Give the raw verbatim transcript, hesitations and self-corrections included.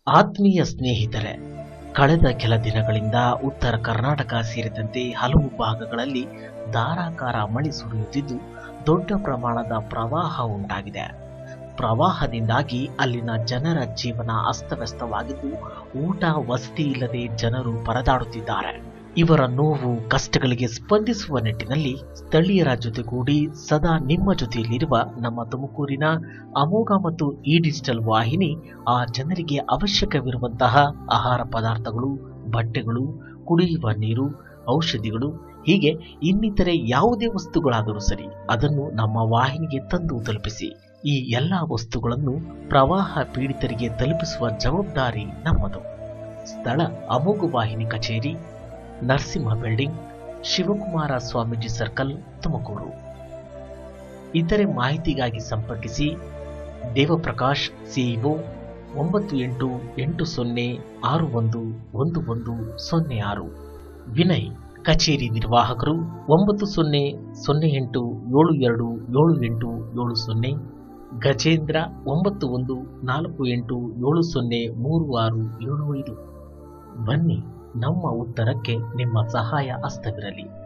ಆತ್ಮೀಯ ಸ್ನೇಹಿತರೆ, ಕಳೆದ ಕೆಲ ದಿನಗಳಿಂದ ಉತ್ತರ ಕರ್ನಾಟಕ ಸೇರಿದಂತೆ ಹಲವು ಭಾಗಗಳಲ್ಲಿ ಧಾರಾಕಾರ ಮಳೆ ಸುರಿಯುತ್ತಿದ್ದು ದೊಡ್ಡ ಪ್ರಮಾಣದ ಪ್ರವಾಹ ಉಂಟಾಗಿದೆ. ಪ್ರವಾಹದಿಂದಾಗಿ ಅಲ್ಲಿನ ಜನರ ಜೀವನ ಅಸ್ತವ್ಯಸ್ತವಾಗಿದ್ದು ಊಟ ವಸತಿ ಇಲ್ಲದೆ ಜನರು ಪರದಾಡುತ್ತಿದ್ದಾರೆ. ಇವರ ನೋವು ಕಷ್ಟಗಳಿಗೆ ಸ್ಪಂದಿಸುವ ನಿಟ್ಟಿನಲ್ಲಿ ಸ್ಥಳೀಯರ ಜೊತೆಗೂಡಿ ಸದಾ ನಿಮ್ಮ ಜೊತೆಯಲ್ಲಿರುವ ನಮ್ಮ ತುಮಕೂರಿನ ಅಮೋಘ ಮತ್ತು ಈ ಡಿಜಿಟಲ್ ವಾಹಿನಿ ಆ ಜನರಿಗೆ ಅವಶ್ಯಕವಿರುವಂತಹ ಆಹಾರ ಪದಾರ್ಥಗಳು, ಬಟ್ಟೆಗಳು, ಕುಡಿಯುವ ನೀರು, ಔಷಧಿಗಳು ಹೀಗೆ ಇನ್ನಿತರೆ ಯಾವುದೇ ವಸ್ತುಗಳಾದರೂ ಸರಿ ಅದನ್ನು ನಮ್ಮ ವಾಹಿನಿಗೆ ತಂದು ತಲುಪಿಸಿ. ಈ ಎಲ್ಲ ವಸ್ತುಗಳನ್ನು ಪ್ರವಾಹ ಪೀಡಿತರಿಗೆ ತಲುಪಿಸುವ ಜವಾಬ್ದಾರಿ ನಮ್ಮದು. ಸ್ಥಳ ಅಮೋಘ ವಾಹಿನಿ ಕಚೇರಿ, ನರಸಿಂಹ ಬಿಲ್ಡಿಂಗ್, ಶಿವಕುಮಾರ ಸ್ವಾಮೀಜಿ ಸರ್ಕಲ್, ತುಮಕೂರು. ಇತರೆ ಮಾಹಿತಿಗಾಗಿ ಸಂಪರ್ಕಿಸಿ ದೇವಪ್ರಕಾಶ್, ಸಿಇಒ, ಒಂಬತ್ತು ಎಂಟು ಎಂಟು ಸೊನ್ನೆ ಆರು ಒಂದು ಒಂದು ಒಂದು ಸೊನ್ನೆ ಆರು. ವಿನಯ್, ಕಚೇರಿ ನಿರ್ವಾಹಕರು, ಒಂಬತ್ತು ಸೊನ್ನೆ ಸೊನ್ನೆ ಎಂಟು ಏಳು ಎರಡು ಏಳು ಎಂಟು ಏಳು ಸೊನ್ನೆ. ಗಜೇಂದ್ರ, ಒಂಬತ್ತು ಒಂದು ನಾಲ್ಕು ಎಂಟು ಏಳು ಸೊನ್ನೆ ಮೂರು ಆರು ಏಳು ಐದು. ಬನ್ನಿ, ನಮ್ಮ ಉತ್ತರಕ್ಕೆ ನಿಮ್ಮ ಸಹಾಯ ಹಸ್ತವಿರಲಿ.